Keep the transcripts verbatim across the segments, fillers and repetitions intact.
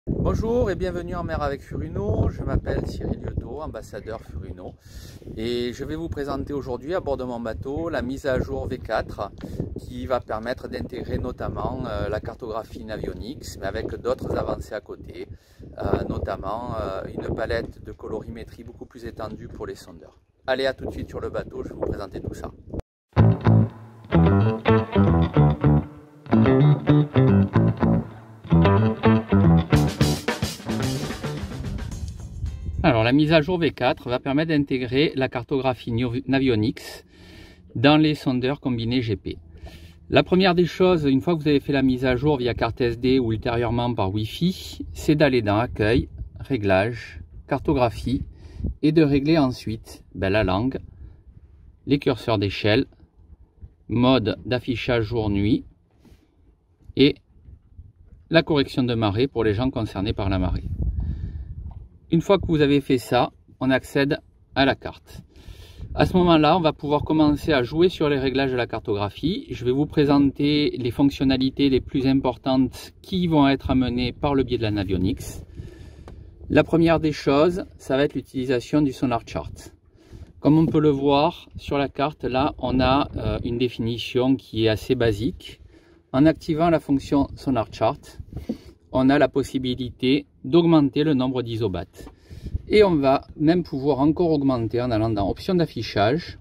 Bonjour et bienvenue en mer avec Furuno. Je m'appelle Cyril Lieuteau, ambassadeur Furuno, et je vais vous présenter aujourd'hui à bord de mon bateau la mise à jour V quatre qui va permettre d'intégrer notamment euh, la cartographie Navionics, mais avec d'autres avancées à côté, euh, notamment euh, une palette de colorimétrie beaucoup plus étendue pour les sondeurs. Allez, à tout de suite sur le bateau, je vais vous présenter tout ça. Alors la mise à jour V quatre va permettre d'intégrer la cartographie Navionics dans les sondeurs combinés G P. La première des choses, une fois que vous avez fait la mise à jour via carte S D ou ultérieurement par Wi-Fi, c'est d'aller dans Accueil, Réglages, Cartographie et de régler ensuite ben, la langue, les curseurs d'échelle, mode d'affichage jour-nuit et la correction de marée pour les gens concernés par la marée. Une fois que vous avez fait ça, on accède à la carte. À ce moment-là, on va pouvoir commencer à jouer sur les réglages de la cartographie. Je vais vous présenter les fonctionnalités les plus importantes qui vont être amenées par le biais de la Navionics. La première des choses, ça va être l'utilisation du Sonar Chart. Comme on peut le voir sur la carte, là, on a euh, une définition qui est assez basique. En activant la fonction Sonar Chart, on a la possibilité d'augmenter le nombre d'isobats. Et on va même pouvoir encore augmenter en allant dans options d'affichage,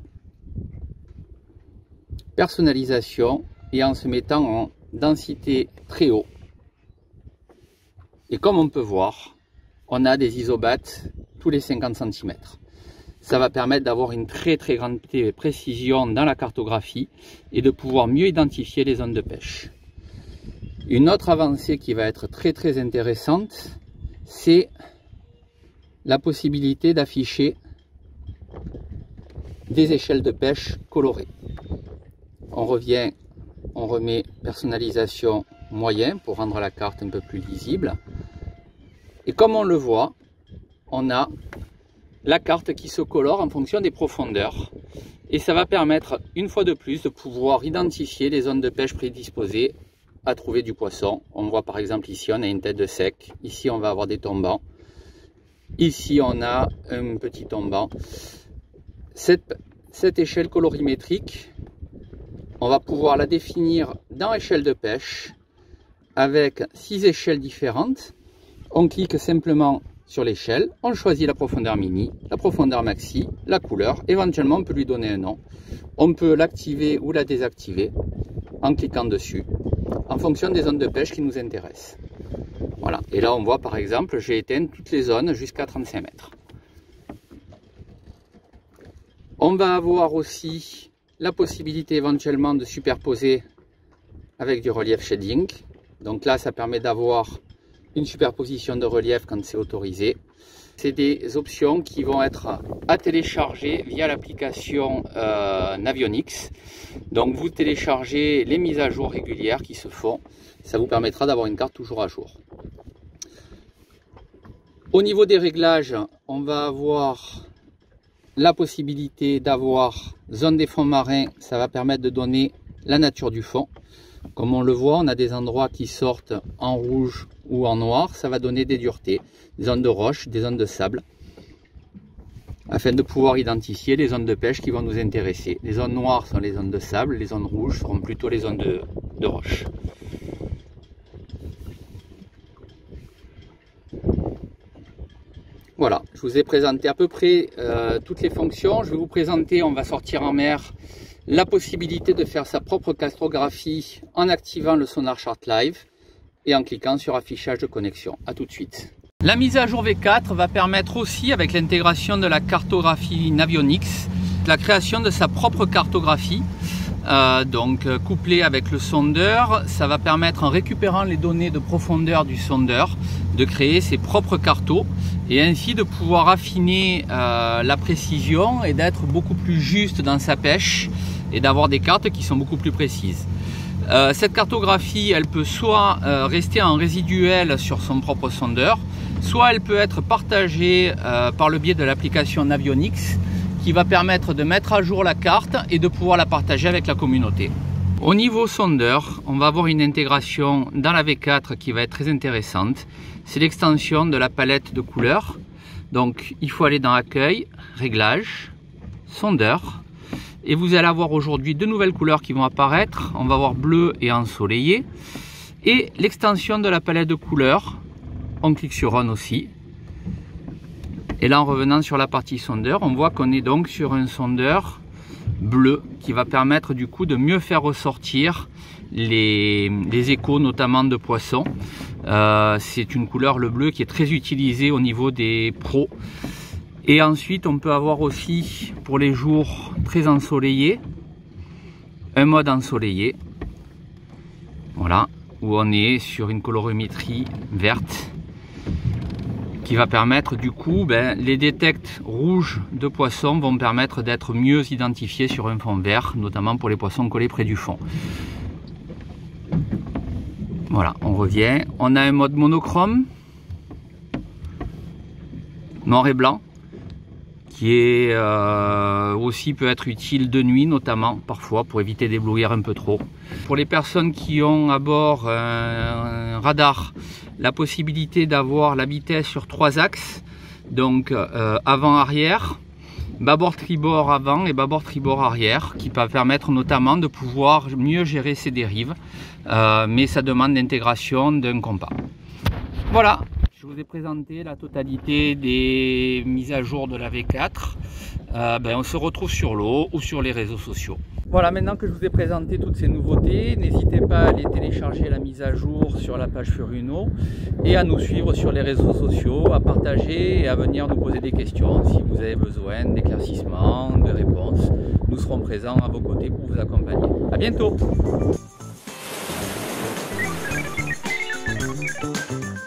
personnalisation et en se mettant en densité très haut. Et comme on peut voir, on a des isobats tous les cinquante centimètres. Ça va permettre d'avoir une très très grande précision dans la cartographie et de pouvoir mieux identifier les zones de pêche. Une autre avancée qui va être très très intéressante, c'est la possibilité d'afficher des échelles de pêche colorées. On revient, on remet personnalisation moyen pour rendre la carte un peu plus lisible. Et comme on le voit, on a la carte qui se colore en fonction des profondeurs. Et ça va permettre une fois de plus de pouvoir identifier les zones de pêche prédisposées à trouver du poisson. On voit par exemple ici on a une tête de sec, ici on va avoir des tombants, ici on a un petit tombant. Cette, cette échelle colorimétrique, on va pouvoir la définir dans échelle de pêche avec six échelles différentes. On clique simplement sur l'échelle, on choisit la profondeur mini, la profondeur maxi, la couleur, éventuellement on peut lui donner un nom. On peut l'activer ou la désactiver en cliquant dessus, en fonction des zones de pêche qui nous intéressent. Voilà, et là on voit par exemple, j'ai éteint toutes les zones jusqu'à trente-cinq mètres. On va avoir aussi la possibilité éventuellement de superposer avec du relief shading. Donc là ça permet d'avoir une superposition de relief quand c'est autorisé. C'est des options qui vont être à télécharger via l'application euh, Navionics. Donc vous téléchargez les mises à jour régulières qui se font. Ça vous permettra d'avoir une carte toujours à jour. Au niveau des réglages, on va avoir la possibilité d'avoir zone des fonds marins. Ça va permettre de donner la nature du fond. Comme on le voit, on a des endroits qui sortent en rouge ou en noir. Ça va donner des duretés, des zones de roche, des zones de sable, afin de pouvoir identifier les zones de pêche qui vont nous intéresser. Les zones noires sont les zones de sable, les zones rouges seront plutôt les zones de, de roche. Voilà, je vous ai présenté à peu près euh, toutes les fonctions. Je vais vous présenter, on va sortir en mer, la possibilité de faire sa propre cartographie en activant le Sonar Chart Live et en cliquant sur affichage de connexion. A tout de suite. La mise à jour V quatre va permettre aussi, avec l'intégration de la cartographie Navionics, la création de sa propre cartographie. Euh, donc couplée avec le sondeur, ça va permettre, en récupérant les données de profondeur du sondeur, de créer ses propres cartos et ainsi de pouvoir affiner euh, la précision et d'être beaucoup plus juste dans sa pêche et d'avoir des cartes qui sont beaucoup plus précises. Euh, cette cartographie, elle peut soit euh, rester en résiduel sur son propre sondeur, soit elle peut être partagée euh, par le biais de l'application Navionics qui va permettre de mettre à jour la carte et de pouvoir la partager avec la communauté. Au niveau sondeur, on va avoir une intégration dans la V quatre qui va être très intéressante. C'est l'extension de la palette de couleurs. Donc il faut aller dans Accueil, Réglages, Sondeur. Et vous allez avoir aujourd'hui deux nouvelles couleurs qui vont apparaître. On va avoir bleu et ensoleillé. Et l'extension de la palette de couleurs. On clique sur On aussi. Et là, en revenant sur la partie sondeur, on voit qu'on est donc sur un sondeur bleu qui va permettre du coup de mieux faire ressortir les, les échos, notamment de poissons. Euh, c'est une couleur, le bleu, qui est très utilisée au niveau des pros. Et ensuite, on peut avoir aussi, pour les jours très ensoleillés, un mode ensoleillé. Voilà, où on est sur une colorimétrie verte, qui va permettre du coup, ben, les détects rouges de poissons vont permettre d'être mieux identifiés sur un fond vert, notamment pour les poissons collés près du fond. Voilà, on revient. On a un mode monochrome, noir et blanc, qui est euh, aussi peut être utile de nuit, notamment parfois pour éviter d'éblouir un peu trop. Pour les personnes qui ont à bord un, un radar, la possibilité d'avoir la vitesse sur trois axes, donc euh, avant-arrière, bâbord-tribord avant et bâbord-tribord arrière, qui va permettre notamment de pouvoir mieux gérer ces dérives, euh, mais ça demande l'intégration d'un compas. Voilà, je vous ai présenté la totalité des mises à jour de la V quatre. Euh, ben, on se retrouve sur l'eau ou sur les réseaux sociaux. Voilà, maintenant que je vous ai présenté toutes ces nouveautés, n'hésitez pas à les télécharger la mise à jour sur la page Furuno et à nous suivre sur les réseaux sociaux, à partager et à venir nous poser des questions si vous avez besoin d'éclaircissements, de réponses. Nous serons présents à vos côtés pour vous accompagner. À bientôt!